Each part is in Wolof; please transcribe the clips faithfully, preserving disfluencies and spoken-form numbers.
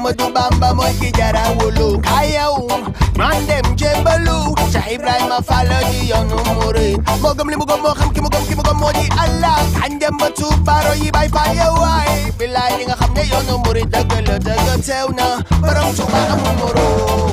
Ahmadou Bamba mooy ki jara wóolu kayaw man dem jébbalu Cheikh Ibrahima Fall di yoonu murid moo gëm li mu gëm moo xam ki mu gëm ki mu gëm moo di Allah kañ dem ba tuub baro yi bay faal ya waay bilaay li nga xam ne yoonu murid dëgg la dëgg teew na borom Tuuba amul morom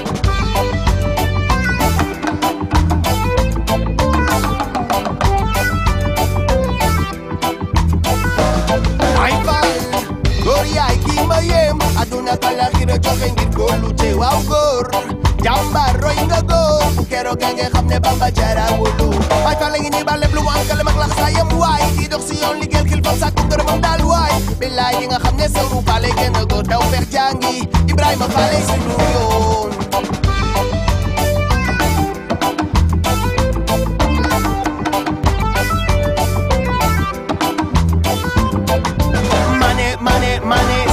aduna kalaxira joxe ngir góorlu te waaw góor jàmbaar roy nga góor bu keroog nga xam ne Bamba jara wóolu bay fa la ngi nii ba lépp lu mu am kala mag lax saa yam waay di dox si yoon liggéeyal kil fam sàkku ngërëmam daal waay billaay yi nga xam ne sawru faale gën a góor daw fex jàngi Ibrahima faale sunu yoon mane mane mane